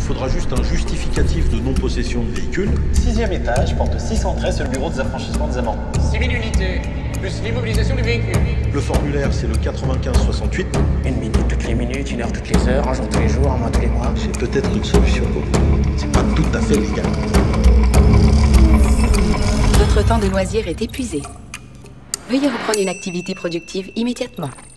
faudra juste un justificatif de non-possession de véhicule. 6e étage, porte 613 sur le bureau des affranchissements des amants. 6000 unités, plus l'immobilisation du véhicule. Le formulaire, c'est le 9568. 1 minute toutes les minutes, 1 heure toutes les heures, 1 jour tous les jours, 1 mois tous les mois. C'est peut-être une solution pour vous. C'est pas tout à fait légal. Votre temps de loisir est épuisé. Veuillez reprendre une activité productive immédiatement.